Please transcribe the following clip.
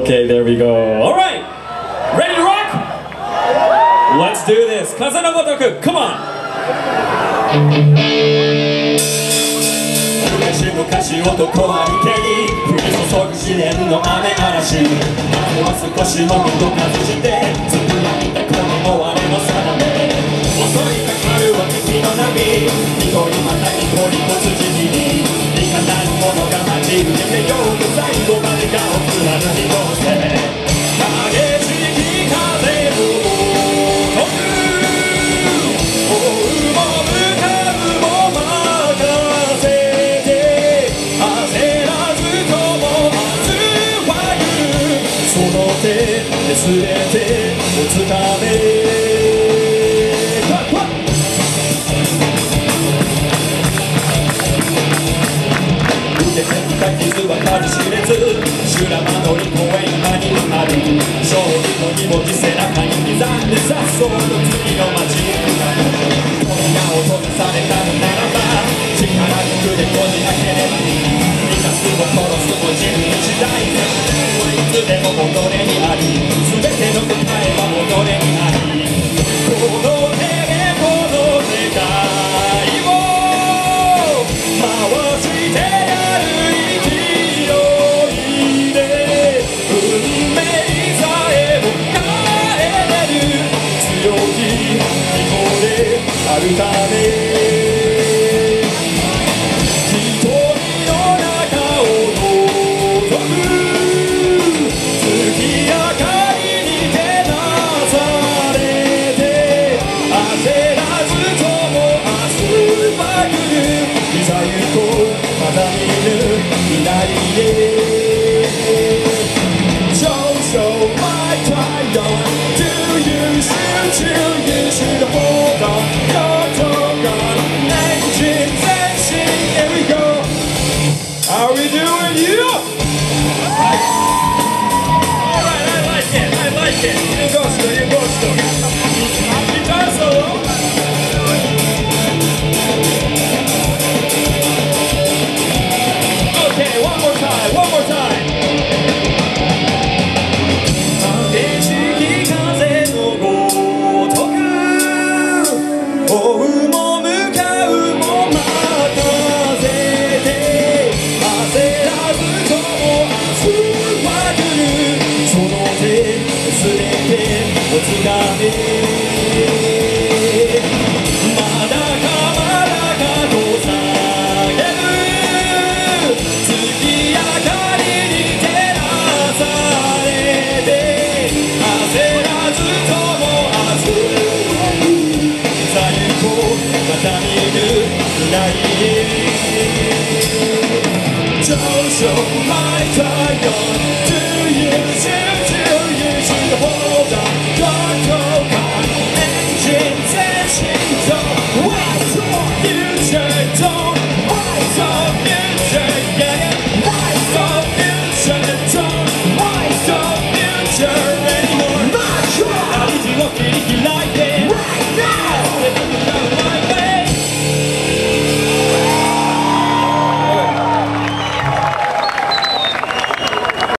Okay, there we go. All right, ready to rock? Let's do this. 風のごとく Come on. 昔々男は池に降り注ぐ試練の雨嵐。雨は少しもどかずしてつぶやいたこの終わりの定め。襲いかかるは敵の波。一人また一人突じにいかなるものが待ち受けてようと最後まで顔を貫き通せ。激しき風を飛ぶ追うも向かうも任せて焦らずとも明日は来るその手で全てをつかめ傷は数知れず修羅場乗り越え今にある勝利の荷物背中に刻んでさっそうと次の街に向かう扉を閉ざされたのならば力ずくでこじ開ければいい生かすも殺すも自分次第はいつでも己にあり全ての答えは己にありこの手でこの世界を回してやるあるため一人の中を覗く月明かりに照らされて焦らずとも明日は来るいざ行こうまだ見ぬ未来へ Show my time on Do you should hold on How we doing, you? Alright, I like it. You go, guitar solo. Okay, one more time. 激しき風のごとく追うも向かうも任せて焦らずとも明日は来るその手全てをつかめまだかと叫ぶ月明かりに照らされて焦らずとも明日は来るさあ行こうまた見る未来へShow my time